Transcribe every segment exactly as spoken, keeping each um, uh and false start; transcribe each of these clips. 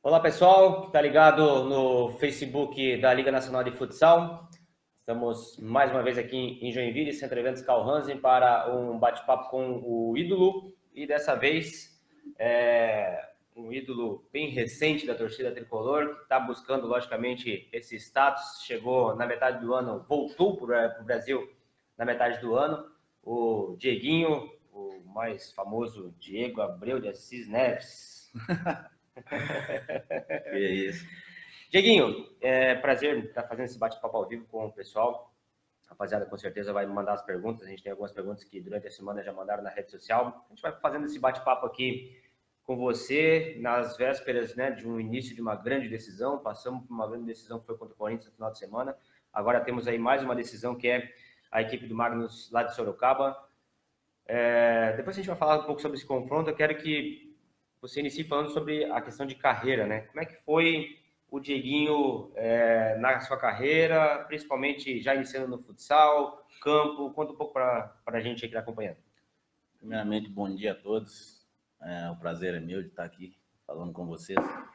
Olá, pessoal que está ligado no Facebook da Liga Nacional de Futsal. Estamos mais uma vez aqui em Joinville, Centro Eventos Carl Hansen, para um bate-papo com o ídolo. E dessa vez, é um ídolo bem recente da torcida tricolor, que está buscando, logicamente, esse status. Chegou na metade do ano, voltou para o Brasil na metade do ano. O Dieguinho, o mais famoso Diego Abreu de Assis Neves. Que é isso. Dieguinho, é prazer estar fazendo esse bate-papo ao vivo com o pessoal. A rapaziada com certeza vai me mandar as perguntas. A gente tem algumas perguntas que durante a semana já mandaram na rede social. A gente vai fazendo esse bate-papo aqui com você nas vésperas, né, de um início de uma grande decisão. Passamos por uma grande decisão que foi contra o Corinthians no final de semana. Agora temos aí mais uma decisão que é a equipe do Magnus lá de Sorocaba. É, depois a gente vai falar um pouco sobre esse confronto. Eu quero que você inicie falando sobre a questão de carreira, né? Como é que foi o Dieguinho é, na sua carreira, principalmente já iniciando no futsal, campo? Conta um pouco para a gente aí que está acompanhando. Primeiramente, bom dia a todos. É, o prazer é meu de estar aqui falando com vocês.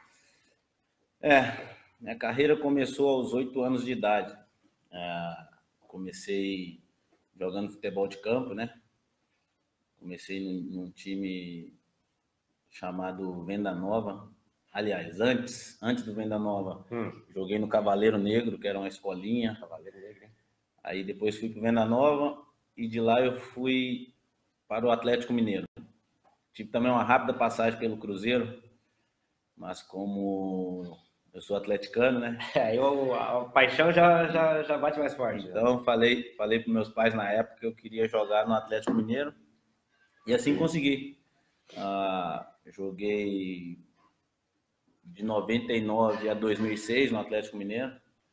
É, minha carreira começou aos oito anos de idade. É, comecei jogando futebol de campo, né? Comecei num, num time chamado Venda Nova. Aliás, antes, antes do Venda Nova, hum. joguei no Cavaleiro Negro, que era uma escolinha. Cavaleiro Negro, hein? Aí depois fui para o Venda Nova e de lá eu fui para o Atlético Mineiro. Tive também uma rápida passagem pelo Cruzeiro, mas como eu sou atleticano, né? Aí a, a paixão já, já, já bate mais forte. Então, né? falei, falei para meus pais na época que eu queria jogar no Atlético Mineiro e assim Sim. consegui. Ah, joguei de noventa e nove a dois mil e seis no Atlético Mineiro.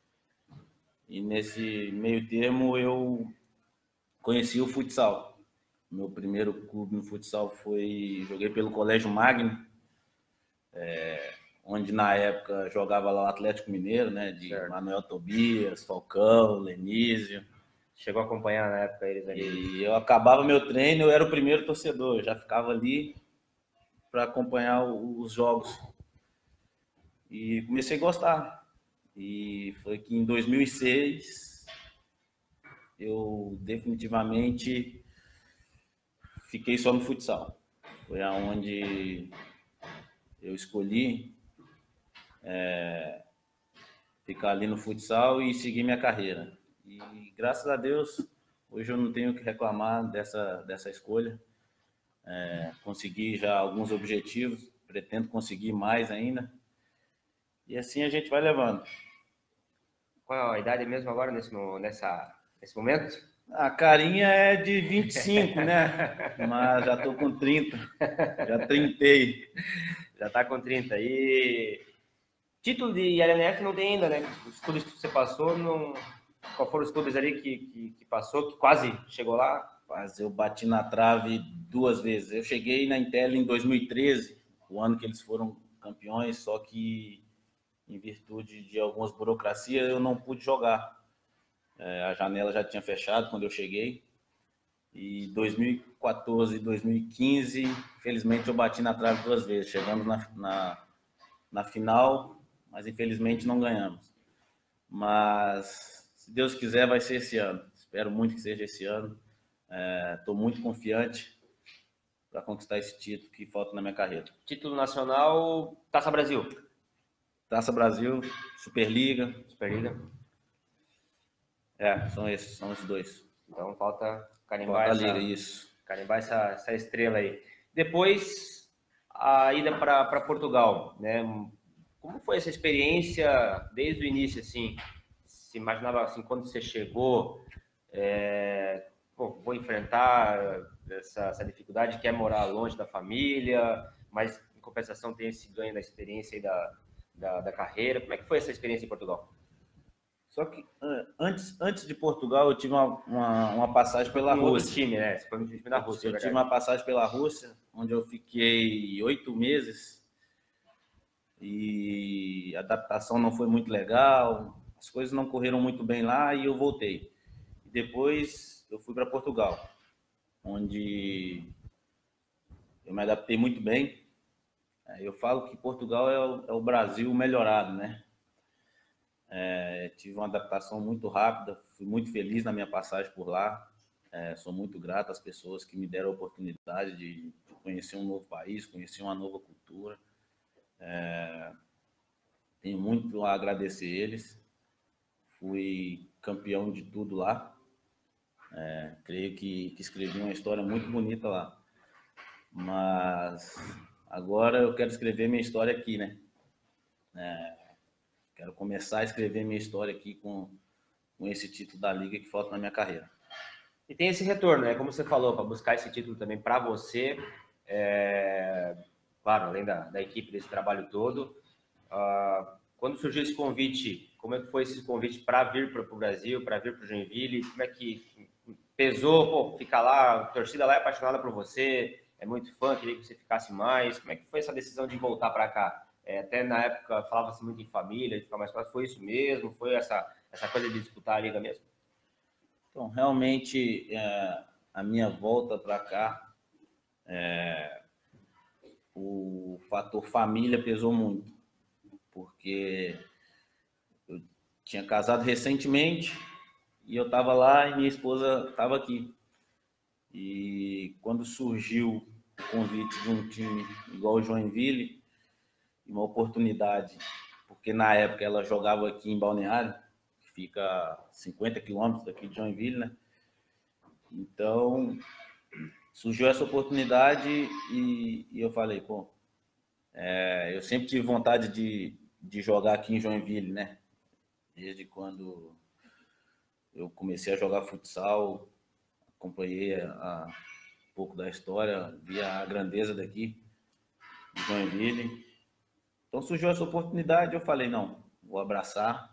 E nesse meio termo eu conheci o futsal. Meu primeiro clube no futsal foi... Joguei pelo Colégio Magno, é, onde na época jogava lá o Atlético Mineiro, né? De certo. Manuel Tobias, Falcão, Lenísio. Chegou a acompanhar na época eles ali. E eu acabava meu treino, eu era o primeiro torcedor. Eu já ficava ali para acompanhar os jogos. E comecei a gostar. E foi que em dois mil e seis eu definitivamente fiquei só no futsal. Foi aonde eu escolhi é, ficar ali no futsal e seguir minha carreira. E graças a Deus, hoje eu não tenho o que reclamar dessa, dessa escolha. É, consegui já alguns objetivos, pretendo conseguir mais ainda. E assim a gente vai levando. Qual a idade mesmo agora nesse, nessa, nesse momento? A carinha é de vinte e cinco, né? Mas já tô com trinta. Já trintei. Já tá com trinta. E título de L N F não tem ainda, né? Os clubes que você passou, não... qual foram os clubes ali que, que, que passou, que quase chegou lá? Mas eu bati na trave duas vezes. Eu cheguei na Intel em dois mil e treze, o ano que eles foram campeões, só que em virtude de algumas burocracias eu não pude jogar. É, a janela já tinha fechado quando eu cheguei. E dois mil e quatorze e dois mil e quinze, infelizmente eu bati na trave duas vezes. Chegamos na, na, na final, mas infelizmente não ganhamos. Mas se Deus quiser vai ser esse ano. Espero muito que seja esse ano. Estou é, muito confiante para conquistar esse título que falta na minha carreira. Título nacional, Taça Brasil. Taça Brasil, Superliga. Superliga. É, são esses, são os dois. Então falta carimbar, falta essa, liga, isso. carimbar essa, essa estrela aí. Depois, a ida para Portugal, né? Como foi essa experiência desde o início, assim? Se imaginava, assim, quando você chegou, é, pô, vou enfrentar essa, essa dificuldade que é morar longe da família, mas em compensação tem esse ganho da experiência e da, da, da carreira. Como é que foi essa experiência em Portugal? Só que antes, antes de Portugal eu tive uma, uma, uma passagem pela um Rússia. Time, né? Você foi um time na Rússia. Eu, eu tive uma passagem pela Rússia, onde eu fiquei oito meses e a adaptação não foi muito legal, as coisas não correram muito bem lá e eu voltei. E depois eu fui para Portugal, onde eu me adaptei muito bem. Eu falo que Portugal é o, é o Brasil melhorado, né? É, tive uma adaptação muito rápida, fui muito feliz na minha passagem por lá. É, sou muito grato às pessoas que me deram a oportunidade de, de conhecer um novo país, conhecer uma nova cultura. É, tenho muito a agradecer eles. Fui campeão de tudo lá. É, creio que, que escrevi uma história muito bonita lá. Mas agora eu quero escrever minha história aqui, né? É, quero começar a escrever minha história aqui com, com esse título da Liga que falta na minha carreira. E tem esse retorno, né? Como você falou, para buscar esse título também para você, é... claro, além da, da equipe, desse trabalho todo. Uh, quando surgiu esse convite, como é que foi esse convite para vir para o Brasil, para vir para o Joinville? Como é que pesou, pô, ficar lá, a torcida lá é apaixonada por você, é muito fã, queria que você ficasse mais. Como é que foi essa decisão de voltar para cá? É, até na época falava-se muito em família, de ficar mais próximo, foi isso mesmo? Foi essa, essa coisa de disputar a liga mesmo? Então, realmente, é, a minha volta para cá, é, o fator família pesou muito, porque eu tinha casado recentemente e eu estava lá e minha esposa estava aqui. E quando surgiu o convite de um time igual o Joinville, uma oportunidade, porque na época ela jogava aqui em Balneário, que fica a cinquenta quilômetros daqui de Joinville, né? Então, surgiu essa oportunidade e, e eu falei, pô, é, eu sempre tive vontade de, de jogar aqui em Joinville, né? Desde quando eu comecei a jogar futsal, acompanhei a, a, um pouco da história, via a grandeza daqui, de Joinville. Então surgiu essa oportunidade, eu falei, não, vou abraçar,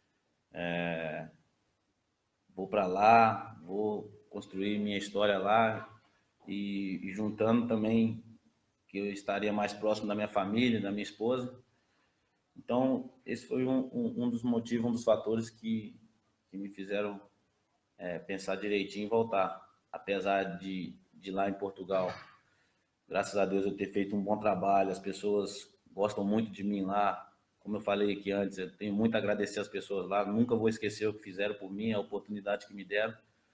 é, vou para lá, vou construir minha história lá e, e juntando também que eu estaria mais próximo da minha família, da minha esposa. Então, esse foi um, um, um dos motivos, um dos fatores que, que me fizeram é, pensar direitinho em voltar. Apesar de, de lá em Portugal, graças a Deus eu ter feito um bom trabalho, as pessoas gostam muito de mim lá. Como eu falei aqui antes, eu tenho muito a agradecer às pessoas lá, nunca vou esquecer o que fizeram por mim, a oportunidade que me deram.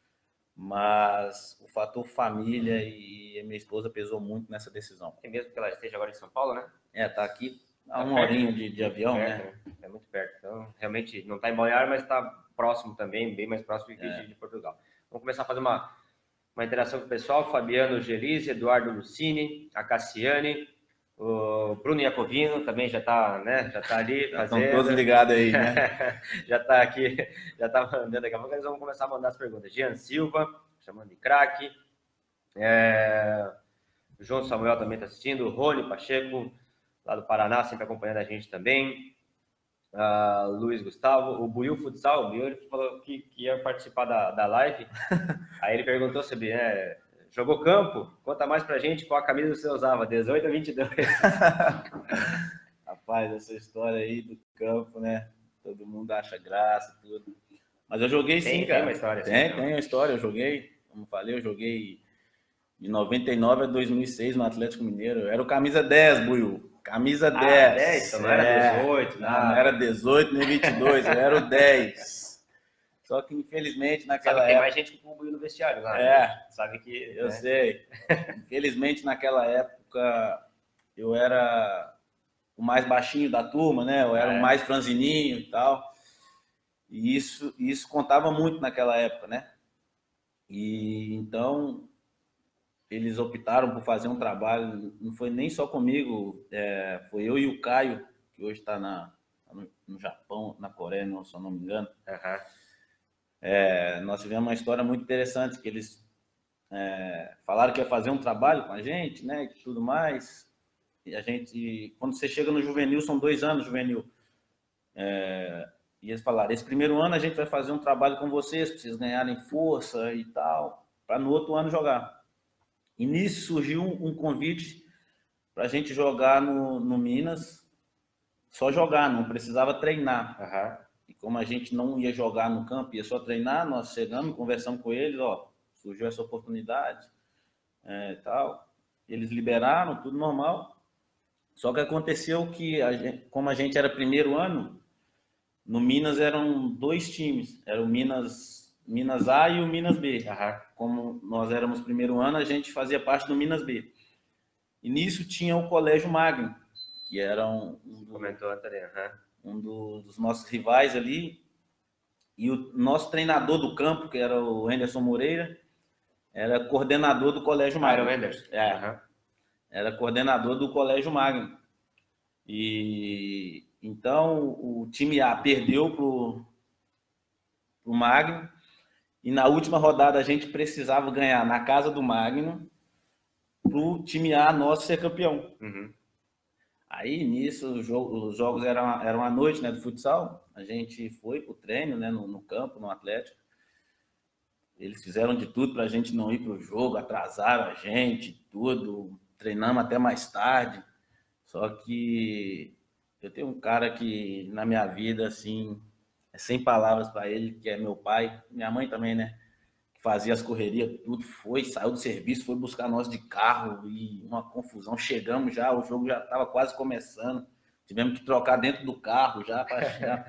Mas o fator família e a minha esposa pesou muito nessa decisão. E mesmo que ela esteja agora em São Paulo, né? É, tá aqui a uma horinha de, de avião, perto, né? né? É muito perto. Então, realmente, não está em Balneário, mas está próximo também, bem mais próximo que É. de Portugal. Vamos começar a fazer uma, uma interação com o pessoal. Fabiano Gelise, Eduardo Lucini, a Cassiane, o Bruno Iacovino também já está, né? Já está ali fazendo. Estão todos ligados aí, né? Já está aqui, já está mandando. Daqui a pouco eles vão começar a mandar as perguntas. Jean Silva, chamando de craque. É... O João Samuel também está assistindo. O Rony Pacheco, lá do Paraná, sempre acompanhando a gente também. Uh, Luiz Gustavo, o Buiu Futsal, o Buiu, ele falou que, que ia participar da, da live. Aí ele perguntou sobre, né, jogou campo? Conta mais pra gente qual a camisa você usava, dezoito ou vinte e dois? Rapaz, essa história aí do campo, né? Todo mundo acha graça, tudo. Mas eu joguei tem, sim, cara. Tem uma história assim. Tem, tem uma história, eu joguei, como falei, eu joguei de noventa e nove a dois mil e seis no Atlético Mineiro. Eu era o camisa dez, Buiu. Camisa ah, dez. dez, então não era é, dezoito, não, não era dezoito nem vinte e dois, eu era o dez. Só que infelizmente naquela Sabe, época... tem mais gente que o Buiu no vestiário lá. É, né? Sabe que... Eu né? sei. Infelizmente naquela época eu era o mais baixinho da turma, né? Eu era ah, é? o mais franzininho e tal. E isso, isso contava muito naquela época, né? E então eles optaram por fazer um trabalho, não foi nem só comigo, é, foi eu e o Caio, que hoje está no, no Japão, na Coreia, não, se eu não me engano. Uhum. É, nós tivemos uma história muito interessante, que eles é, falaram que ia fazer um trabalho com a gente, né? E tudo mais. E a gente, quando você chega no juvenil, são dois anos juvenil. É, e eles falaram, esse primeiro ano a gente vai fazer um trabalho com vocês, para vocês ganharem força e tal, para no outro ano jogar. E nisso surgiu um, um convite para a gente jogar no, no Minas, só jogar, não precisava treinar. Uhum. E como a gente não ia jogar no campo, ia só treinar, nós chegamos, conversamos com eles, ó, surgiu essa oportunidade, é, tal. Eles liberaram, tudo normal. Só que aconteceu que, a gente, como a gente era primeiro ano, no Minas eram dois times, era o Minas, Minas A e o Minas B. Uhum. Como nós éramos primeiro ano, a gente fazia parte do Minas B. E nisso tinha o Colégio Magno, que era um, um, do, Comentou também, uhum. um do, dos nossos rivais ali. E o nosso treinador do campo, que era o Anderson Moreira, era coordenador do Colégio Magno. Ah, era o Anderson. É, uhum. Era coordenador do Colégio Magno. E então o time A perdeu pro, pro Magno. E na última rodada a gente precisava ganhar na casa do Magno para o time A nosso ser campeão. Uhum. Aí nisso os jogos, os jogos eram, eram à noite, né, do futsal. A gente foi pro treino, né, no, no campo, no Atlético. Eles fizeram de tudo para a gente não ir pro jogo, atrasaram a gente, tudo. Treinamos até mais tarde. Só que eu tenho um cara que na minha vida, assim, é sem palavras para ele, que é meu pai, minha mãe também, né? Que fazia as correrias, tudo foi, saiu do serviço, foi buscar nós de carro e uma confusão. Chegamos já, o jogo já estava quase começando, tivemos que trocar dentro do carro já para chegar.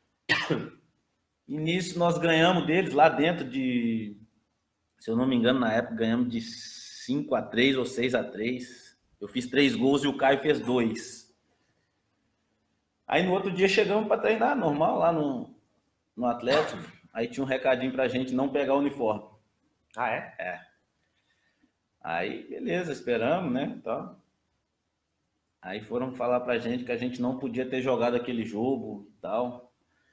E nisso nós ganhamos deles lá dentro de, se eu não me engano, na época ganhamos de cinco a três ou seis a três. Eu fiz três gols e o Caio fez dois. Aí no outro dia chegamos para treinar, normal, lá no, no Atlético. Aí tinha um recadinho pra gente não pegar o uniforme. Ah, é? É. Aí, beleza, esperamos, né? Então, aí foram falar pra gente que a gente não podia ter jogado aquele jogo e tal.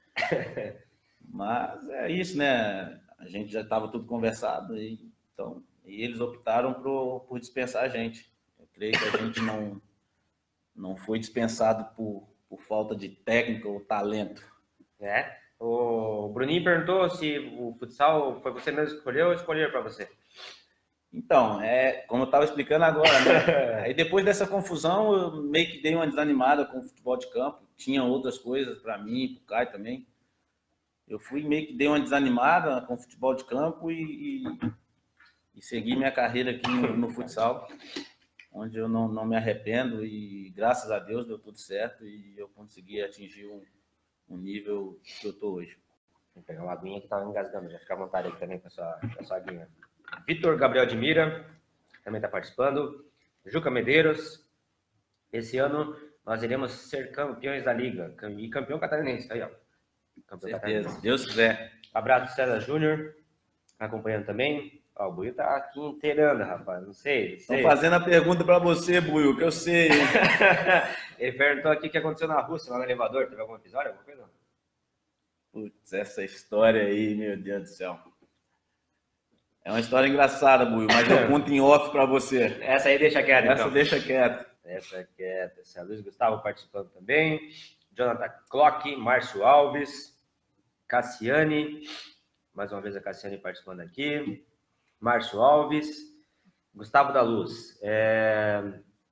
Mas é isso, né? A gente já estava tudo conversado, e, então, e eles optaram por, por dispensar a gente. Eu creio que a gente não, não foi dispensado por, por falta de técnica ou talento. É. O Bruninho perguntou se o futsal foi você mesmo que escolheu ou escolheram para você? Então, é, como eu estava explicando agora, né? Aí depois dessa confusão, eu meio que dei uma desanimada com o futebol de campo. Tinha outras coisas para mim, para o Caio também. Eu fui meio que dei uma desanimada com o futebol de campo e, e, e segui minha carreira aqui no, no futsal, onde eu não, não me arrependo e graças a Deus deu tudo certo e eu consegui atingir um, um nível que eu estou hoje. Vou pegar uma aguinha que estava engasgando, já fica à vontade aqui também com a sua, com a sua aguinha. Vitor Gabriel de Mira também está participando. Juca Medeiros. Esse ano nós iremos ser campeões da Liga. E campeão catarinense, tá aí, ó. Campeão certeza, se Deus quiser. Abraço César Júnior, acompanhando também. Ó, o Buiu tá aqui inteirando, rapaz. Não sei. Estão fazendo a pergunta para você, Buiu, que eu sei. Ele perguntou aqui o que aconteceu na Rússia, lá no elevador. Teve algum episódio, alguma coisa? Putz, essa história aí, meu Deus do céu. É uma história engraçada, Buiu, mas eu conto em off para você. Essa aí deixa quieto, Essa então. deixa quieto. Essa quieta. Essa é Luiz Gustavo participando também. Jonathan Clock, Márcio Alves, Cassiane. Mais uma vez a Cassiane participando aqui. Márcio Alves. Gustavo da Luz. É...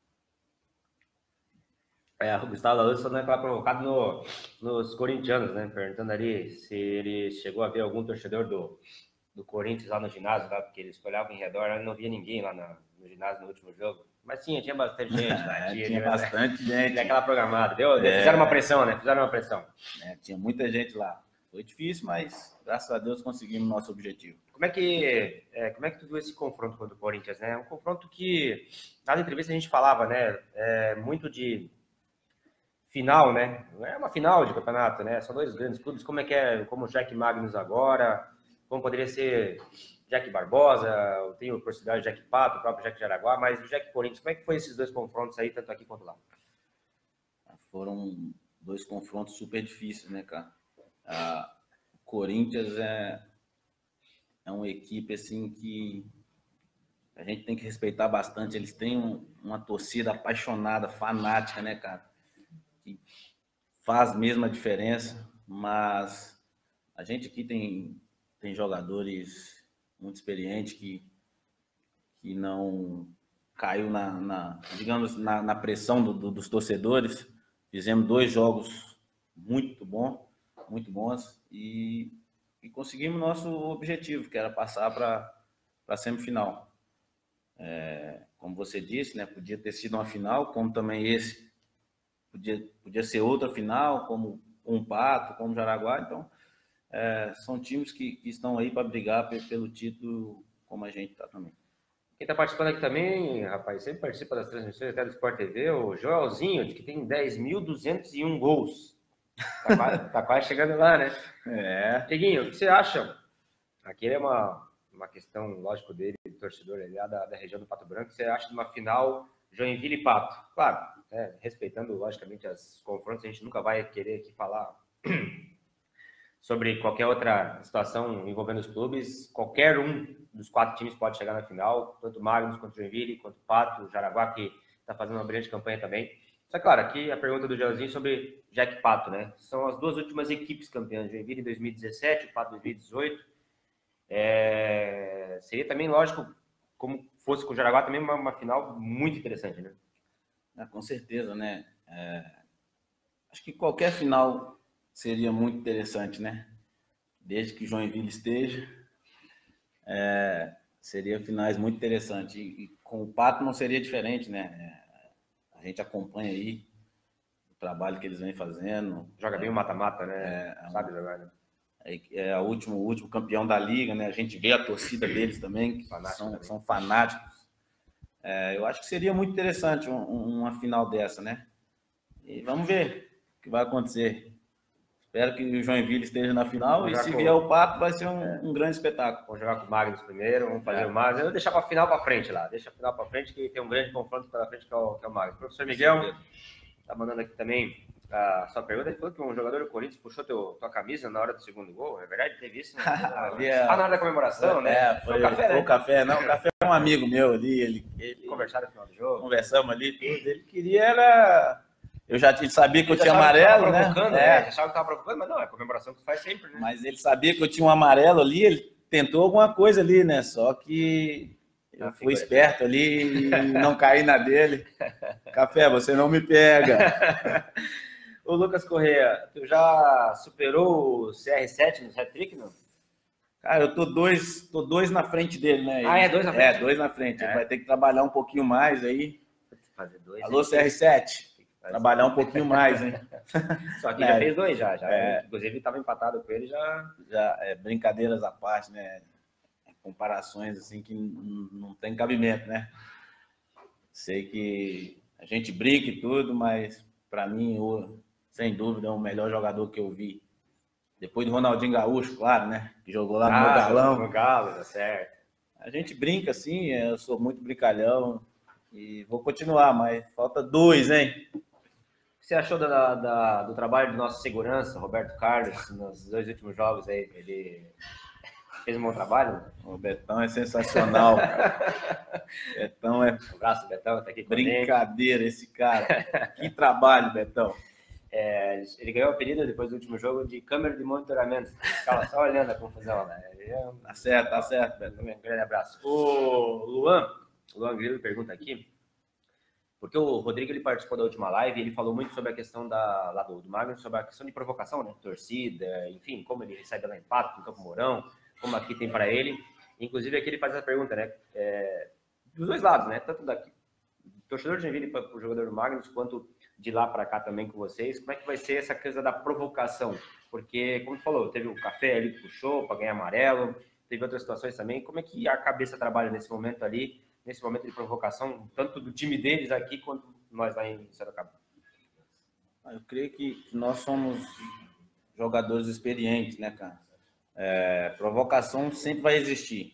É, o Gustavo da Luz só não é provocado no, nos corintianos, né? Perguntando ali se ele chegou a ver algum torcedor do, do Corinthians lá no ginásio, lá, porque eles olhavam em redor, e não via ninguém lá na, no ginásio no último jogo. Mas tinha, tinha bastante gente lá. É, tinha, tinha né? bastante gente. Tinha aquela programada. Deu, É. Fizeram uma pressão, né? Fizeram uma pressão. É, tinha muita gente lá. Foi difícil, mas graças a Deus conseguimos nosso objetivo. Como é que, é, como é que tu viu esse confronto contra o Corinthians, né? Um confronto que, nas entrevistas a gente falava, né? É, muito de final, né? Não é uma final de campeonato, né? São dois grandes clubes. Como é que é, como o Jack Magnus agora, como poderia ser Jack Barbosa, eu tenho por cidade Jack Pato, o próprio Jack Jaraguá, mas o Jack Corinthians, como é que foi esses dois confrontos aí, tanto aqui quanto lá? Foram dois confrontos super difíceis, né, cara? A Corinthians é, é uma equipe, assim, que a gente tem que respeitar bastante. Eles têm um, uma torcida apaixonada, fanática, né, cara? Que faz mesmo a diferença, mas a gente aqui tem, tem jogadores muito experientes que, que não caiu na, na digamos, na, na pressão do, do, dos torcedores. Fizemos dois jogos muito bons, muito bons e, e conseguimos nosso objetivo, que era passar para a semifinal. É, como você disse, né, podia ter sido uma final, como também esse podia, podia ser outra final, como um Pato, como Jaraguá. Então, é, são times que, que estão aí para brigar pelo título, como a gente está também. Quem está participando aqui também, rapaz, sempre participa das transmissões até do Sport T V, o Joelzinho, que tem dez mil duzentos e um gols. Tá quase, tá quase chegando lá, né? É. Dieguinho, o que você acha? Aqui é uma, uma questão, lógico, dele, do torcedor ali, lá da, da região do Pato Branco. Você acha de uma final Joinville e Pato? Claro, né, respeitando, logicamente, os confrontos, a gente nunca vai querer aqui falar sobre qualquer outra situação envolvendo os clubes. Qualquer um dos quatro times pode chegar na final, tanto Magnus, quanto Joinville, quanto Pato, Jaraguá, que está fazendo uma brilhante campanha também. Só que, claro, aqui a pergunta do Joãozinho sobre Jack Pato, né? São as duas últimas equipes campeãs, Joinville em dois mil e dezessete, o Pato em dois mil e dezoito. É... Seria também, lógico, como fosse com o Jaraguá, também uma, uma final muito interessante, né? Ah, com certeza, né? É... Acho que qualquer final seria muito interessante, né? Desde que Joinville esteja, é... seria finais muito interessantes. E, e com o Pato não seria diferente, né? É... A gente acompanha aí o trabalho que eles vêm fazendo. Joga bem o mata-mata, né? É, sabe jogar, né? É o último, o último campeão da liga, né? A gente vê a torcida deles também, que são, também. são fanáticos. É, eu acho que seria muito interessante um, uma final dessa, né? E vamos ver o que vai acontecer. Espero que o Joinville esteja na final e se com... vier o Pato vai ser um, é. um grande espetáculo. Vamos jogar com o Magnus primeiro, vamos fazer é. o Magnus. Eu vou deixar para a final para frente lá. Deixa a final para frente que tem um grande confronto pela frente que é o, que é o Magnus. O professor Miguel está mandando aqui também a sua pergunta. Ele falou que um jogador do Corinthians puxou teu, tua camisa na hora do segundo gol. É verdade? Teve isso? Né? é... Ah, na hora da comemoração, né? É, foi, foi o café, né? Foi o café, não. O café é um amigo meu ali. Ele, ele... Conversaram no final do jogo. Conversamos ali tudo. Ele queria era... Eu já sabia que eu tinha amarelo, né? É, achava que estava provocando, mas não, é a comemoração que tu faz sempre, né? Mas ele sabia que eu tinha um amarelo ali, ele tentou alguma coisa ali, né? Só que eu ah, fui esperto ali e não caí na dele. Café, você não me pega. Ô, Lucas Correia, tu já superou o C R sete no hat-trick, não? Cara, eu tô dois, tô dois na frente dele, né? Ele, ah, é dois na frente? É, dois na frente. É. Ele vai ter que trabalhar um pouquinho mais aí. Fazer dois. Alô, C R sete. Trabalhar um pouquinho mais, hein? Só que é, já fez dois, já. já é, inclusive, estava empatado com ele, já... já é, brincadeiras à parte, né? Comparações, assim, que não tem cabimento, né? Sei que a gente brinca e tudo, mas, para mim, eu, sem dúvida, é o melhor jogador que eu vi. Depois do Ronaldinho Gaúcho, claro, né? Que jogou lá no ah, meu galão. No Galo, tá certo. A gente brinca, assim, eu sou muito brincalhão e vou continuar, mas falta dois, hein? O que você achou da, da, do trabalho do nosso segurança, Roberto Carlos, nos dois últimos jogos aí? Ele fez um bom trabalho? O Betão é sensacional, cara. Betão é... Um abraço, Betão, tá aqui com brincadeira esse cara. Que trabalho, Betão. É, ele ganhou o apelido depois do último jogo de câmera de monitoramento. Ficava só olhando a confusão, né? É um... Tá certo, tá certo, Betão. Um grande abraço. O Luan, o Luan Grilo pergunta aqui, porque o Rodrigo ele participou da última live e ele falou muito sobre a questão da, lá do, do Magnus, sobre a questão de provocação, né? Torcida, enfim, como ele recebe lá em Pato, no Campo Mourão, como aqui tem para ele. Inclusive aqui ele faz essa pergunta, né? É, dos dois lados, né? Tanto daqui, torcedor de Joinville para o jogador do Magnus, quanto de lá para cá também com vocês. Como é que vai ser essa coisa da provocação? Porque, como tu falou, teve o café ali que puxou para ganhar amarelo, teve outras situações também. Como é que a cabeça trabalha nesse momento ali, nesse momento de provocação, tanto do time deles aqui, quanto nós lá em Sorocaba? Eu creio que nós somos jogadores experientes, né, cara? É, provocação sempre vai existir.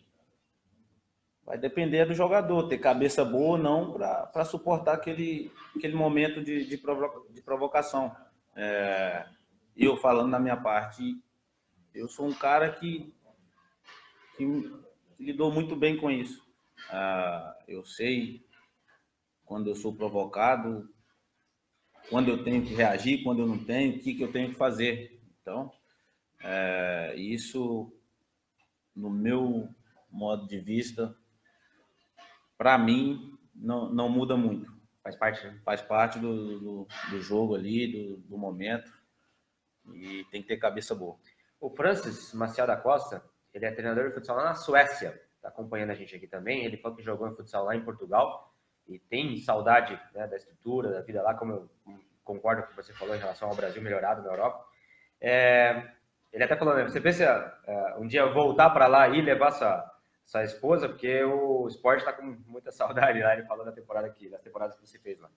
Vai depender do jogador, ter cabeça boa ou não para suportar aquele, aquele momento de, de, provo de provocação. É, eu, falando na minha parte, eu sou um cara que, que lidou muito bem com isso. Ah, eu sei quando eu sou provocado, quando eu tenho que reagir, quando eu não tenho, o que, que eu tenho que fazer. Então, é, isso, no meu modo de vista, para mim, não, não muda muito. Faz parte, né? Faz parte do, do, do jogo ali, do, do momento, e tem que ter cabeça boa. O Francis Maciel da Costa, ele é treinador de futsal lá na Suécia, está acompanhando a gente aqui também. Ele falou que jogou em futsal lá em Portugal e tem saudade, né, da estrutura, da vida lá, como eu concordo com o que você falou em relação ao Brasil melhorado na Europa. É, ele até falou, né, você pensa uh, um dia voltar para lá e levar sua, sua esposa, porque o esporte está com muita saudade lá, ele falou da temporada aqui, das temporadas que você fez lá.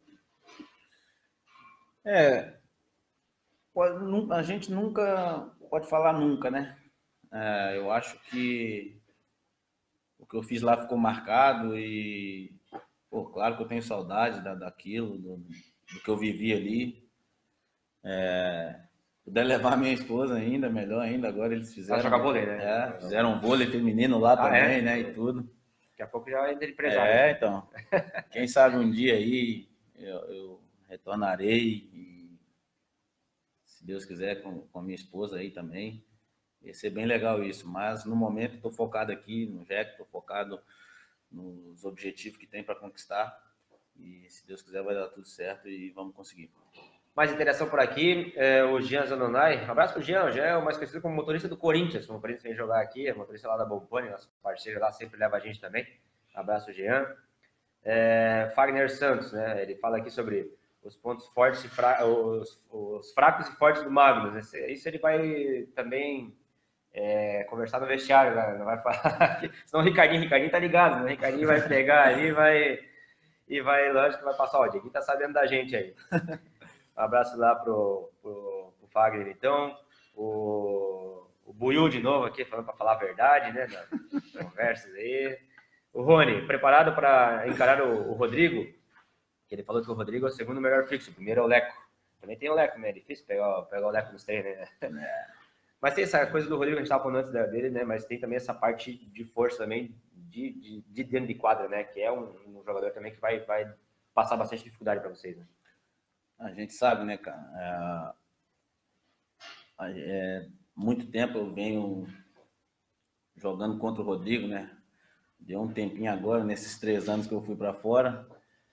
É, pode, a gente nunca pode falar nunca, né? É, eu acho que o que eu fiz lá ficou marcado e, pô, claro que eu tenho saudade da, daquilo, do, do que eu vivi ali. É, puder levar minha esposa ainda, melhor ainda, agora eles fizeram... Ela joga vôlei, né? É, fizeram vôlei feminino lá ah, também, é? né, e tudo. Daqui a pouco já é empresário. É, então, quem sabe um dia aí eu, eu retornarei e, se Deus quiser, com, com a minha esposa aí também. Ia ser bem legal isso, mas no momento estou focado aqui no J E C, estou focado nos objetivos que tem para conquistar e se Deus quiser vai dar tudo certo e vamos conseguir. Mais interação por aqui, é, o Jean Zanonai, um abraço para o Jean, o Jean é o mais conhecido como motorista do Corinthians, como o Corinthians vem jogar aqui, é motorista lá da Bompani, nosso parceiro lá, sempre leva a gente também, um abraço Jean. É, Fagner Santos, né, ele fala aqui sobre os pontos fortes e fra... os, os fracos e fortes do Magnus, isso ele vai também... É, conversar no vestiário, né? Não vai falar. Senão o Ricardinho, Ricardinho tá ligado, né? O Ricardinho vai pegar ali vai, e vai, lógico, vai passar. Ó, o Dieguinho tá sabendo da gente aí. Um abraço lá pro, pro, pro Fagner, então. O, o Buiu de novo aqui, falando para falar a verdade, né? Das conversas aí. O Rony, preparado para encarar o, o Rodrigo? Ele falou que o Rodrigo é o segundo melhor fixo, o primeiro é o Leco. Também tem o Leco, né? É difícil pegar, pegar o Leco nos treinos, né? Mas tem essa coisa do Rodrigo, a gente estava falando antes dele, né? Mas tem também essa parte de força também, de, de, de dentro de quadra, né? Que é um, um jogador também que vai, vai passar bastante dificuldade para vocês, né? A gente sabe, né, cara? É, é, muito tempo eu venho jogando contra o Rodrigo, né? Deu um tempinho agora, nesses três anos que eu fui para fora.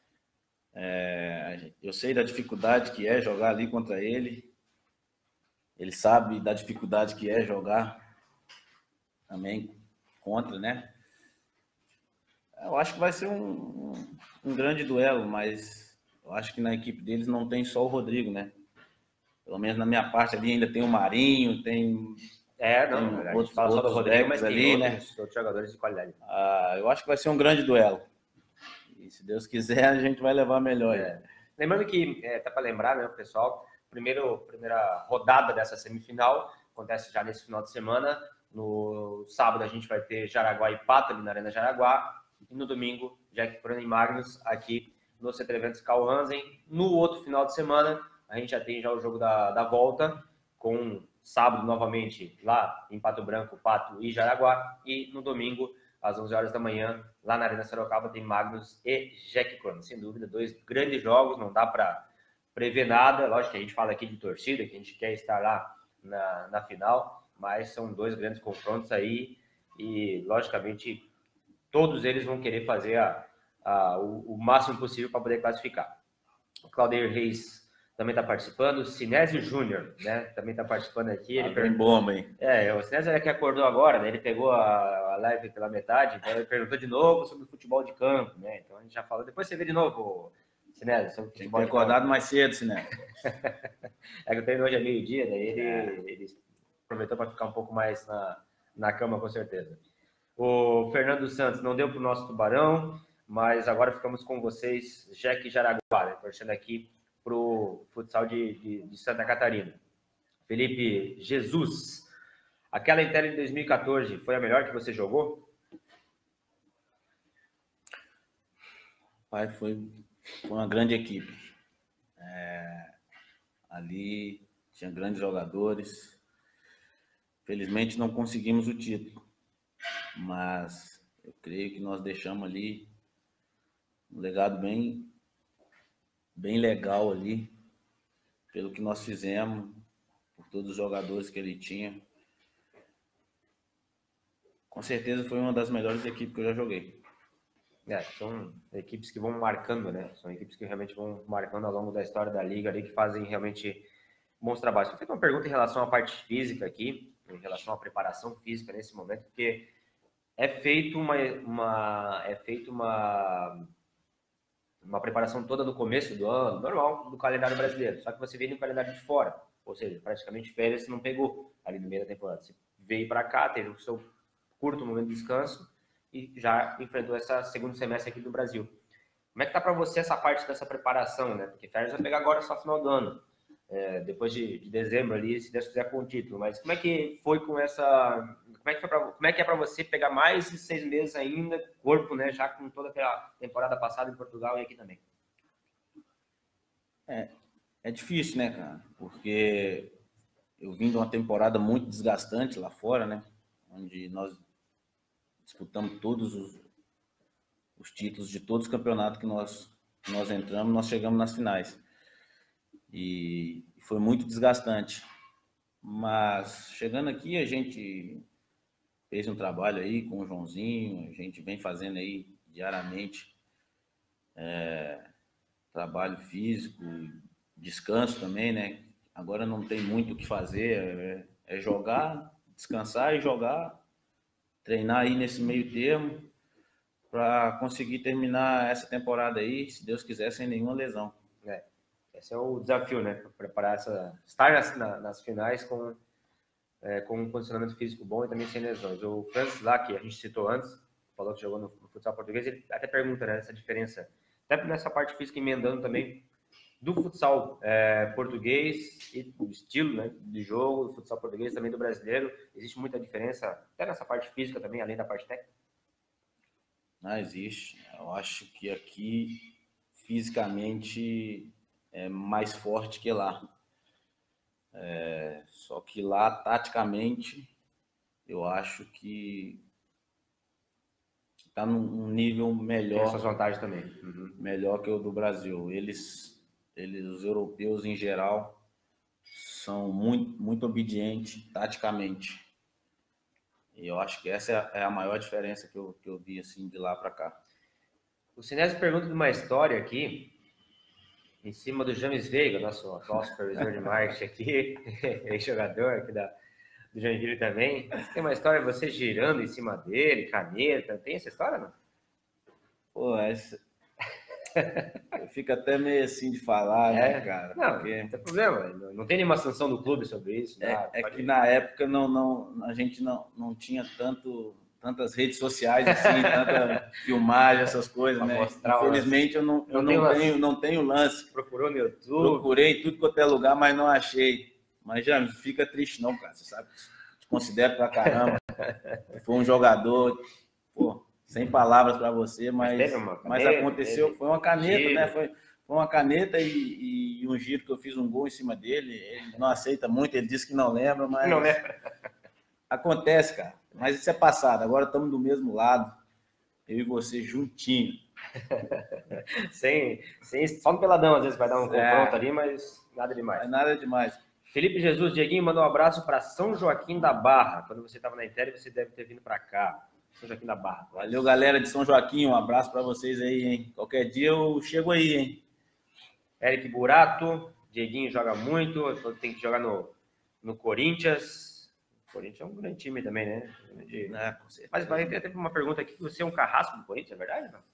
É, eu sei da dificuldade que é jogar ali contra ele. Ele sabe da dificuldade que é jogar também contra, né? Eu acho que vai ser um, um, um grande duelo, mas eu acho que na equipe deles não tem só o Rodrigo, né? Pelo menos na minha parte ali ainda tem o Marinho, tem... É, não, tem a outros, gente fala só do Rodrigo, mas tem ali, outros, né? outros jogadores de qualidade. Ah, eu acho que vai ser um grande duelo. E se Deus quiser, a gente vai levar melhor. É. Lembrando que, é, até para lembrar, né, pessoal, primeiro, primeira rodada dessa semifinal acontece já nesse final de semana. No sábado a gente vai ter Jaraguá e Pato ali na Arena Jaraguá. E no domingo, Jack Prano e Magnus aqui no C T Eventos Carl Hansen. No outro final de semana, a gente já tem já o jogo da, da volta, com sábado novamente lá em Pato Branco, Pato e Jaraguá. E no domingo, às onze horas da manhã, lá na Arena Sorocaba, tem Magnus e Jack Prano. Sem dúvida, dois grandes jogos, não dá para prever nada. Lógico que a gente fala aqui de torcida, que a gente quer estar lá na, na final, mas são dois grandes confrontos aí e, logicamente, todos eles vão querer fazer a, a, o, o máximo possível para poder classificar. O Claudio Reis também está participando, o Sinésio Júnior, né, também está participando aqui. Ele ah, per... bomba, hein? É, o Sinésio é que acordou agora, né, ele pegou a, a live pela metade, então ele perguntou de novo sobre o futebol de campo, né, então a gente já falou, depois você vê de novo, Sinésio, sobre o futebol de campo. Acordado mais cedo, Sinésio. É que eu treino hoje é meio-dia, daí ele, é. ele aproveitou para ficar um pouco mais na, na cama, com certeza. O Fernando Santos não deu para o nosso Tubarão, mas agora ficamos com vocês, Jack Jaraguá, né, torcendo aqui para o futsal de, de, de Santa Catarina. Felipe Jesus, aquela Intel de dois mil e quatorze foi a melhor que você jogou? Pai, foi, foi uma grande equipe. É, ali tinha grandes jogadores. Felizmente não conseguimos o título, mas eu creio que nós deixamos ali um legado bem, bem legal ali, pelo que nós fizemos, por todos os jogadores que ele tinha. Com certeza foi uma das melhores equipes que eu já joguei. É, são equipes que vão marcando, né? São equipes que realmente vão marcando ao longo da história da liga ali, que fazem realmente bons trabalhos. Eu fiz uma pergunta em relação à parte física aqui, em relação à preparação física nesse momento, porque é feito uma, uma é feito uma uma preparação toda no começo do ano, normal, do calendário brasileiro. Só que você veio no calendário de fora, ou seja, praticamente férias você não pegou ali no meio da temporada. Você veio para cá, teve o seu curto momento de descanso e já enfrentou essa segundo semestre aqui do Brasil. Como é que tá para você essa parte dessa preparação, né? Porque férias vai pegar agora só final do ano, é, depois de, de dezembro ali, se Deus quiser com o título. Mas como é que foi com essa, como é que foi pra, como é que é para você pegar mais de seis meses ainda, corpo, né? Já com toda aquela temporada passada em Portugal e aqui também. É, é difícil, né, cara? Porque eu vim de uma temporada muito desgastante lá fora, né? Onde nós disputamos todos os os títulos de todos os campeonatos que nós, que nós entramos, nós chegamos nas finais. E foi muito desgastante. Mas chegando aqui, a gente fez um trabalho aí com o Joãozinho, a gente vem fazendo aí diariamente é, trabalho físico, descanso também, né? Agora não tem muito o que fazer, é, é jogar, descansar e jogar, treinar aí nesse meio termo, para conseguir terminar essa temporada aí, se Deus quiser, sem nenhuma lesão. É, esse é o desafio, né? Preparar essa, estar nas, nas finais com, é, com um condicionamento físico bom e também sem lesões. O Francis lá, que a gente citou antes, falou que jogou no, no futsal português, ele até pergunta, né, essa diferença, até nessa parte física, emendando também, do futsal é, português e do estilo, né, de jogo, do futsal português também do brasileiro. Existe muita diferença, até nessa parte física também, além da parte técnica? Não existe. Eu acho que aqui, fisicamente, é mais forte que lá. É, só que lá, taticamente, eu acho que está num nível melhor. Tem essas vantagens também. Uhum. Melhor que o do Brasil. Eles, eles, os europeus em geral, são muito, muito obedientes taticamente. E eu acho que essa é a maior diferença que eu, que eu vi assim, de lá para cá. O Sinésio pergunta de uma história aqui, em cima do James Veiga, nosso atual supervisor de marketing aqui, ex-jogador aqui da, do Joinville também. Tem uma história de você girando em cima dele, caneta. Tem essa história, não? Pô, essa... eu fico até meio assim de falar, é, né, cara? Não, porque... não tem problema. Não, não tem nenhuma sanção do clube sobre isso. É, nada, é pode... que na época não, não, a gente não, não tinha tanto, tantas redes sociais assim, tanta filmagem, essas coisas, né? Infelizmente eu não, eu não, não, tenho, lance. não tenho lance. Procurou no YouTube? Procurei tudo quanto é lugar, mas não achei. Mas já não fica triste não, cara. Você sabe que te considero pra caramba. Foi um jogador, pô, sem palavras para você, mas, mas, caneta, mas aconteceu, foi uma caneta, giro. né? Foi, foi uma caneta e, e um giro que eu fiz um gol em cima dele. Ele não aceita muito, ele disse que não lembra, mas não lembra. Acontece, cara. Mas isso é passado. Agora estamos do mesmo lado, eu e você juntinho. sem, sem, só no peladão, às vezes vai dar um é. confronto ali, mas nada demais. É nada demais. Felipe Jesus, Dieguinho, mandou um abraço para São Joaquim da Barra. Quando você estava na Inter, você deve ter vindo para cá. São Joaquim da Barra. Valeu, galera de São Joaquim. Um abraço para vocês aí, hein? Qualquer dia eu chego aí, hein? Eric Burato, Dieguinho joga muito. Tem que jogar no, no Corinthians. O Corinthians é um grande time também, né? De... É, mas vai ter até uma pergunta aqui. Você é um carrasco do Corinthians, é verdade? Não?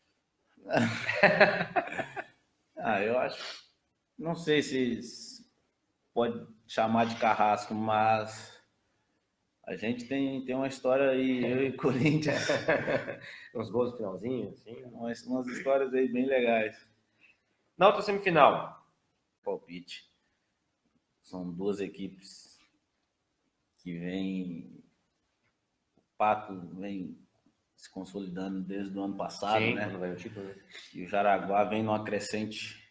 ah, eu acho... Não sei se pode chamar de carrasco, mas a gente tem, tem uma história aí, eu e Corinthians. Uns gols no finalzinho, assim. Umas, umas histórias aí bem legais. Na outra semifinal. Palpite. São duas equipes que vêm... O Pato vem se consolidando desde o ano passado, Sim, né? Não vai no título, né? E o Jaraguá vem numa crescente.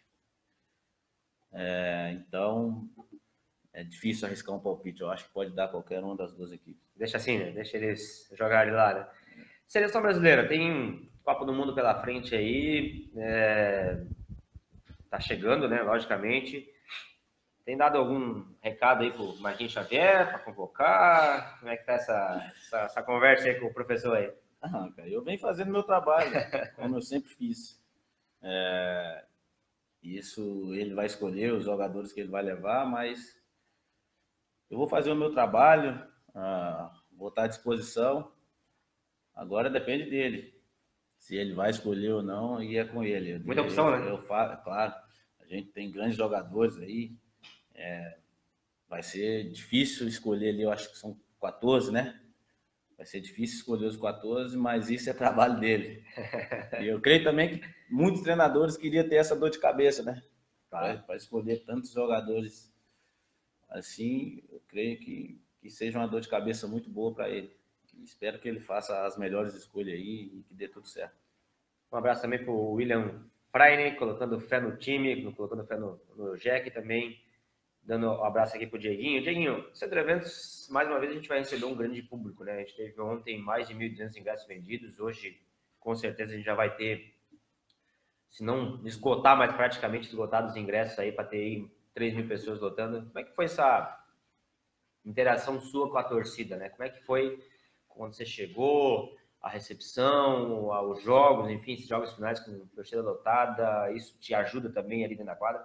É, então... É difícil arriscar um palpite. Eu acho que pode dar qualquer uma das duas equipes. Deixa assim, né? Deixa eles jogarem lá, né? Seleção brasileira, tem Copa do Mundo pela frente aí. É... Tá chegando, né? Logicamente. Tem dado algum recado aí pro Marquinhos Xavier para convocar? Como é que tá essa, essa, essa conversa aí com o professor aí? Ah, cara, eu venho fazendo meu trabalho, como eu sempre fiz. É... Isso ele vai escolher os jogadores que ele vai levar, mas eu vou fazer o meu trabalho, ah, vou estar à disposição. Agora depende dele. se ele vai escolher ou não, e é com ele. Muita opção, eu, né? Eu falo, claro, a gente tem grandes jogadores aí, é, vai ser difícil escolher ali, eu acho que são quatorze, né? Vai ser difícil escolher os quatorze, mas isso é trabalho dele. E eu creio também que muitos treinadores queriam ter essa dor de cabeça, né? Claro. Para escolher tantos jogadores assim, eu creio que, que seja uma dor de cabeça muito boa para ele. Espero que ele faça as melhores escolhas aí e que dê tudo certo. Um abraço também para o William Freine, colocando fé no time, colocando fé no, no Jack também. Dando um abraço aqui para o Dieguinho. Dieguinho, Centro Eventos, mais uma vez a gente vai receber um grande público, né? A gente teve ontem mais de mil e duzentos ingressos vendidos. Hoje, com certeza, a gente já vai ter, se não esgotar, mas praticamente esgotados os ingressos aí para ter aí três mil pessoas lotando. Como é que foi essa interação sua com a torcida, né? Como é que foi quando você chegou, a recepção, os jogos, enfim, esses jogos finais com torcida lotada, isso te ajuda também ali dentro da quadra?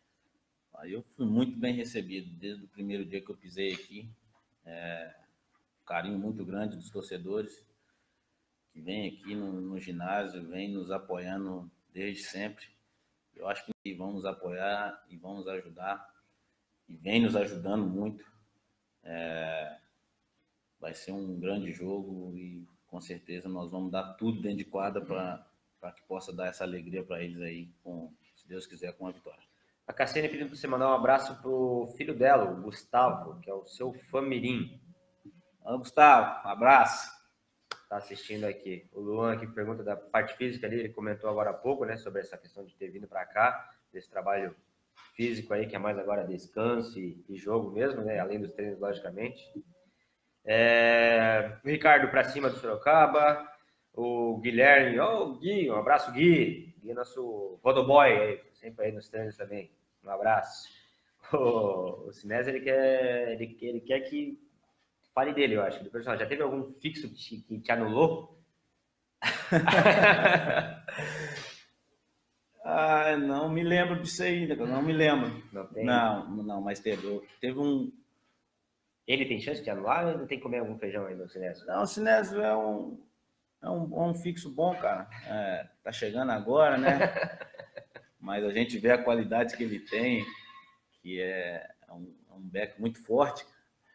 Eu fui muito bem recebido desde o primeiro dia que eu pisei aqui. É, um carinho muito grande dos torcedores que vêm aqui no, no ginásio, vêm nos apoiando desde sempre. Eu acho que vão nos apoiar e vão nos ajudar e vem nos ajudando muito. É, vai ser um grande jogo e com certeza nós vamos dar tudo dentro de quadra para que possa dar essa alegria para eles aí, com, se Deus quiser, com a vitória. A Cassiane pedindo para você mandar um abraço pro filho dela, o Gustavo, que é o seu famirim. Olá, Gustavo, um abraço. Tá assistindo aqui. O Luan aqui pergunta da parte física ali, ele comentou agora há pouco, né, sobre essa questão de ter vindo para cá, desse trabalho físico aí, que é mais agora descanso e, e jogo mesmo, né, além dos treinos, logicamente. É, o Ricardo para cima do Sorocaba, o Guilherme, ô oh, Gui, um abraço, Gui. Gui é nosso rodoboy aí, sempre aí nos treinos também. Um abraço. O, o Sinés, ele quer, ele, ele quer que fale dele, eu acho. Do personal. Já teve algum fixo que te, que te anulou? Ah, não me lembro disso ainda, não me lembro. Não tem? Não, não, mas teve, teve um... Ele tem chance de anular ou ele tem que comer algum feijão aí no Sinésio? Não, o Sinésio é um, é um, um fixo bom, cara. É, tá chegando agora, né? Mas a gente vê a qualidade que ele tem, que é um, um back muito forte.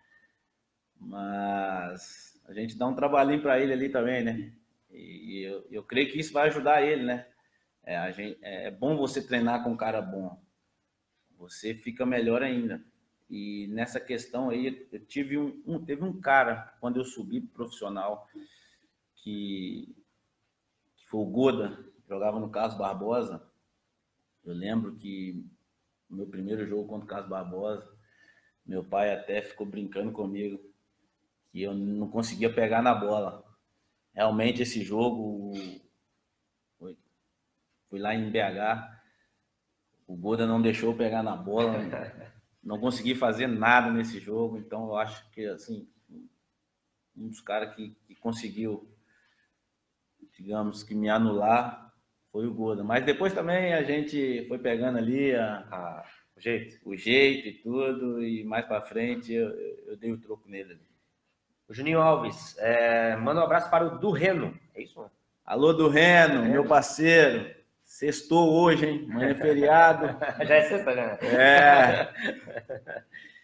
Mas a gente dá um trabalhinho para ele ali também, né? E eu, eu creio que isso vai ajudar ele, né? É, a gente, é bom você treinar com um cara bom. Você fica melhor ainda. E nessa questão aí, eu tive um, um, teve um cara, quando eu subi pro profissional, que, que foi o Goda, jogava no Carlos Barbosa. Eu lembro que no meu primeiro jogo contra o Carlos Barbosa, meu pai até ficou brincando comigo, que eu não conseguia pegar na bola. Realmente esse jogo, foi, fui lá em B H, o Goda não deixou eu pegar na bola, não consegui fazer nada nesse jogo, então eu acho que, assim, um dos caras que, que conseguiu, digamos, que me anular foi o Goda. Mas depois também a gente foi pegando ali a, a, o, jeito. o jeito e tudo, e mais para frente eu, eu, eu dei o troco nele ali. O Juninho Alves, é, manda um abraço para o Durreno, é isso, mano? Alô, Durreno, meu parceiro. Sextou hoje, hein? Amanhã é feriado. Já é sexta, né? É.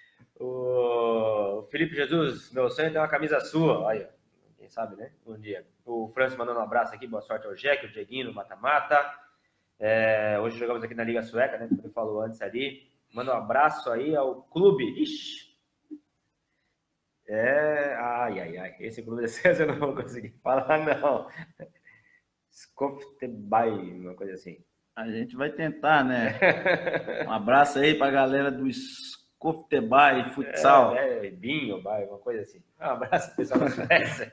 O Felipe Jesus, meu sonho é ter uma camisa sua. Olha, quem sabe, né? Um dia. O Francis mandando um abraço aqui, boa sorte ao Jack, o Dieguinho no mata-mata. É, hoje jogamos aqui na Liga Sueca, né? Como ele falou antes ali. Manda um abraço aí ao clube. Ixi! É, ai, ai, ai. Esse clube de César eu não vou conseguir falar, não. Skopjebai, uma coisa assim. A gente vai tentar, né? Um abraço aí pra galera do Skopjebai Futsal. É, é, Binho, Bai, uma coisa assim. Um abraço, pessoal da Suécia.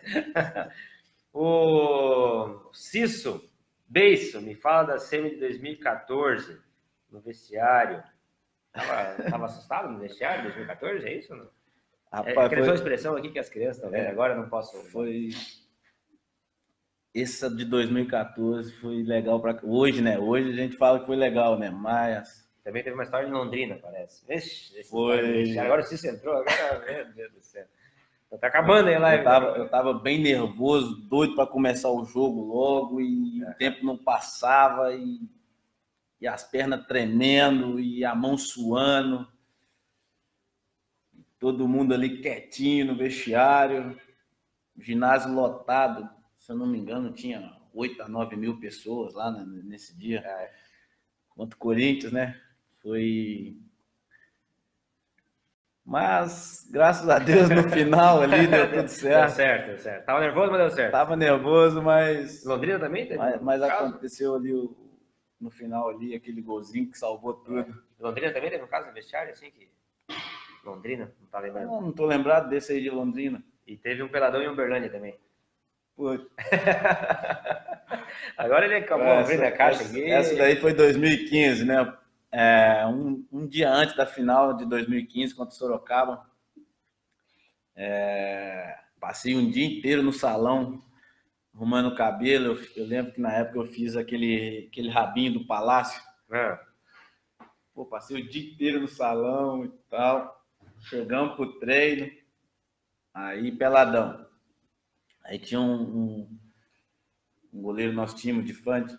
O Cisso Beiso, me fala da semi de dois mil e quatorze, no vestiário. Tava, tava assustado no vestiário de dois mil e quatorze, é isso? Não? Rapaz, é, cresceu foi... a expressão aqui que as crianças estão vendo, é, agora eu não posso... Foi... Essa de dois mil e quatorze foi legal para hoje, né? Hoje a gente fala que foi legal, né? Mas... Também teve uma história em Londrina, parece. Ixi, foi... Agora o Cícero entrou, agora, meu Deus do céu. Tá acabando aí a live. Eu tava, eu tava bem nervoso, doido para começar o jogo logo, e é. o tempo não passava, e, e as pernas tremendo, e a mão suando. Todo mundo ali quietinho no vestiário. Ginásio lotado, se eu não me engano, tinha oito a nove mil pessoas lá nesse dia. É. Contra o Corinthians, né? Foi... Mas, graças a Deus, no final ali deu tudo certo. Deu certo, deu certo. Tava nervoso, mas deu certo. Tava nervoso, mas... Londrina também teve? Mas, mas aconteceu ali, o, no final ali, aquele golzinho que salvou tudo. É. Londrina também teve um caso no vestiário, assim, que... Londrina? Não tá lembrando? Não, não tô lembrado desse aí de Londrina. E teve um peladão em Uberlândia também. Putz. Agora ele acabou essa, abrindo a caixa essa, aqui. Essa daí foi dois mil e quinze, né? É, um, um dia antes da final de dois mil e quinze contra o Sorocaba. É, passei um dia inteiro no salão arrumando o cabelo. Eu, eu lembro que na época eu fiz aquele, aquele rabinho do Palácio. É. Pô, passei o dia inteiro no salão e tal. Chegamos pro treino. Aí, peladão. Aí tinha um, um, um goleiro nosso time, de Fante.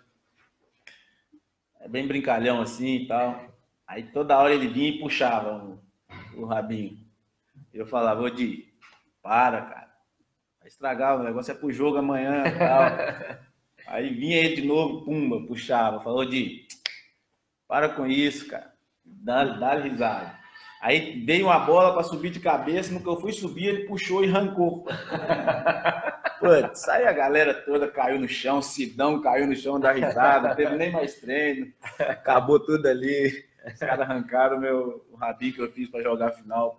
É bem brincalhão assim e tal. Aí toda hora ele vinha e puxava o, o rabinho. Eu falava, ô Di, para, cara. Vai estragar, o negócio é pro jogo amanhã e tal. Aí vinha ele de novo, pumba, puxava. Falou, ô Di, para com isso, cara. Dá, dá risada. Aí veio uma bola para subir de cabeça, no que eu fui subir, ele puxou e arrancou. Putz, aí a galera toda caiu no chão, Sidão caiu no chão da risada, não teve nem mais treino, acabou tudo ali. Os caras arrancaram meu, o rabinho que eu fiz para jogar a final.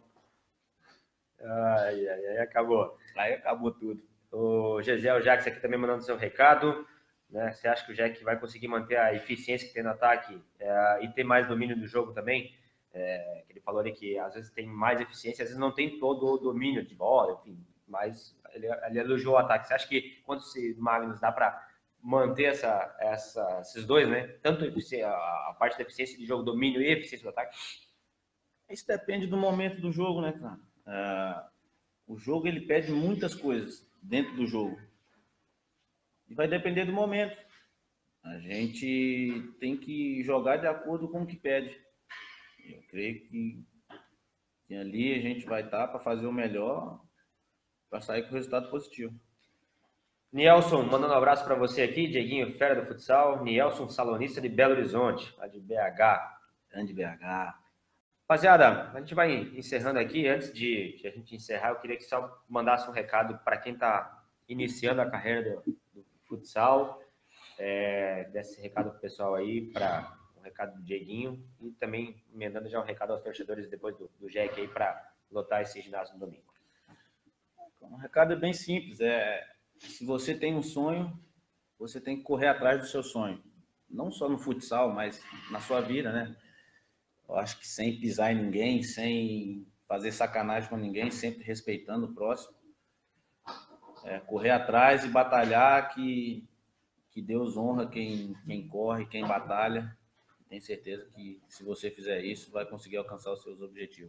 Ai, ai, ai, acabou. Aí acabou tudo. O Gesiel Jax aqui também mandando seu recado. Né? Você acha que o Jack vai conseguir manter a eficiência que tem no ataque é, e ter mais domínio do jogo também? É, ele falou ali que às vezes tem mais eficiência, às vezes não tem todo o domínio de bola, enfim, mas ele, ele elogiou o ataque. Você acha que quando esse Magnus dá para manter essa, essa, esses dois, né? Tanto a, a parte da eficiência de jogo, domínio e eficiência do ataque? Isso depende do momento do jogo, né, cara? Uh, o jogo ele pede muitas coisas dentro do jogo e vai depender do momento. A gente tem que jogar de acordo com o que pede. Eu creio que, que ali a gente vai estar para fazer o melhor, para sair com resultado positivo. Nielson, mandando um abraço para você aqui, Dieguinho, fera do futsal. Nielson, salonista de Belo Horizonte, lá de B H. Grande B H. Rapaziada, a gente vai encerrando aqui. Antes de, de a gente encerrar, eu queria que só mandasse um recado para quem está iniciando a carreira do, do futsal. É, desse recado pro pessoal aí, para um recado do Dieguinho, e também emendando já um recado aos torcedores depois do, do Jack aí para lotar esse ginásio no domingo. O recado é bem simples, é se você tem um sonho, você tem que correr atrás do seu sonho, não só no futsal, mas na sua vida, né? Eu acho que sem pisar em ninguém, sem fazer sacanagem com ninguém, sempre respeitando o próximo, é, correr atrás e batalhar, que que Deus honra quem, quem corre, quem batalha. Tenho certeza que se você fizer isso, vai conseguir alcançar os seus objetivos.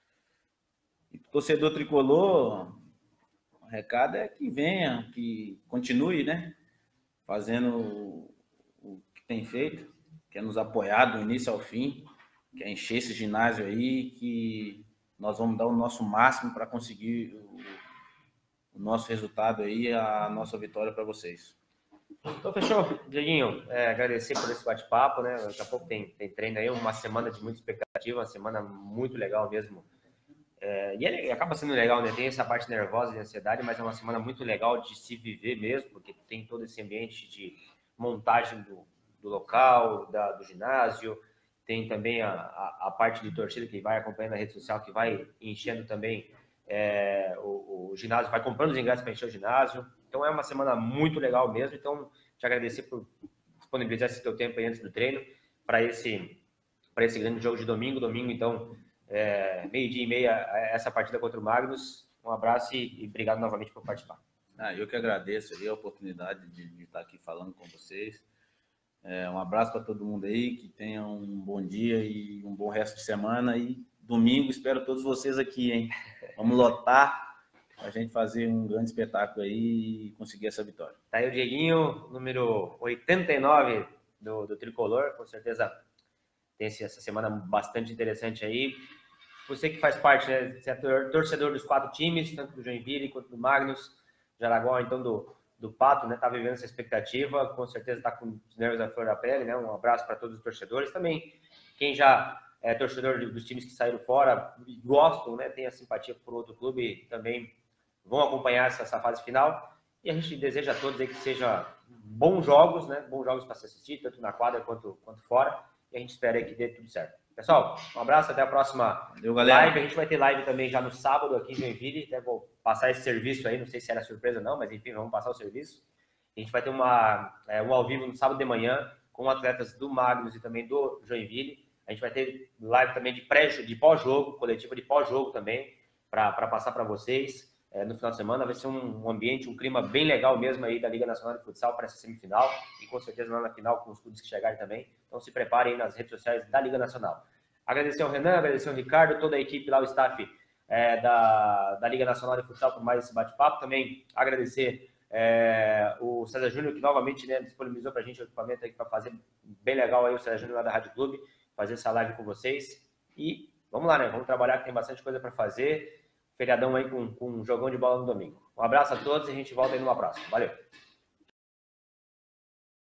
E o torcedor tricolor, o recado é que venha, que continue, né? Fazendo o, o que tem feito, que é nos apoiar do início ao fim, que é encher esse ginásio aí, que nós vamos dar o nosso máximo para conseguir o, o nosso resultado aí, a nossa vitória para vocês. Então, fechou, Dieguinho. É, agradecer por esse bate-papo, né? Daqui a pouco tem, tem treino aí, uma semana de muita expectativa, uma semana muito legal mesmo. É, e ele acaba sendo legal, né? Tem essa parte nervosa de ansiedade, mas é uma semana muito legal de se viver mesmo, porque tem todo esse ambiente de montagem do, do local, da, do ginásio, tem também a, a, a parte de torcida que vai acompanhando na rede social, que vai enchendo também é, o, o ginásio, vai comprando os ingressos para encher o ginásio. Então é uma semana muito legal mesmo. Então, te agradecer por disponibilizar esse teu tempo aí antes do treino para esse, para esse grande jogo de domingo. Domingo, então, é, meio-dia e meia, essa partida contra o Magnus. Um abraço e, e obrigado novamente por participar. Ah, eu que agradeço aí a oportunidade de, de estar aqui falando com vocês. É, um abraço para todo mundo aí, que tenha um bom dia e um bom resto de semana. E domingo espero todos vocês aqui, hein? Vamos lotar a gente fazer um grande espetáculo aí e conseguir essa vitória. Tá aí o Dieguinho, número oitenta e nove do, do Tricolor, com certeza tem essa semana bastante interessante aí. Você que faz parte, né, você é torcedor dos quatro times, tanto do Joinville quanto do Magnus, Jaraguá, então do, do Pato, né, tá vivendo essa expectativa, com certeza tá com os nervos à flor da pele, né, um abraço para todos os torcedores, também quem já é torcedor dos times que saíram fora e gostam, né, tem a simpatia por outro clube, também vão acompanhar essa, essa fase final, e a gente deseja a todos aí que sejam bons jogos, né, bons jogos para se assistir, tanto na quadra quanto, quanto fora, e a gente espera aí que dê tudo certo. Pessoal, um abraço, até a próxima Valeu, galera. live. A gente vai ter live também já no sábado aqui em Joinville. Até vou passar esse serviço aí, não sei se era surpresa ou não, mas enfim, vamos passar o serviço. A gente vai ter uma, é, um ao vivo no sábado de manhã com atletas do Magnus e também do Joinville. A gente vai ter live também de pré, de pós-jogo, coletiva de pós-jogo também, para passar para vocês é, no final de semana. Vai ser um, um ambiente, um clima bem legal mesmo aí da Liga Nacional de Futsal para essa semifinal e com certeza lá na final com os clubes que chegarem também. Então se preparem nas redes sociais da Liga Nacional. Agradecer ao Renan, agradecer ao Ricardo, toda a equipe lá, o staff é, da, da Liga Nacional de Futsal por mais esse bate-papo. Também agradecer é, o César Júnior, que novamente, né, disponibilizou para a gente o equipamento para fazer bem legal aí, o César Júnior lá da Rádio Clube, fazer essa live com vocês. E vamos lá, né? Vamos trabalhar, que tem bastante coisa para fazer. Feriadão aí com, com um jogão de bola no domingo. Um abraço a todos e a gente volta aí numa próxima. Valeu!